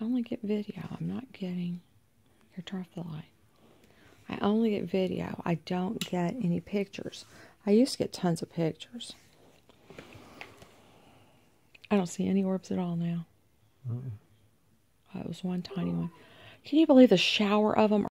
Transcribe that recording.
only get video. I'm not getting... Here, turn off the light. I only get video. I don't get any pictures. I used to get tons of pictures. I don't see any orbs at all now. That was one tiny one. Can you believe the shower of them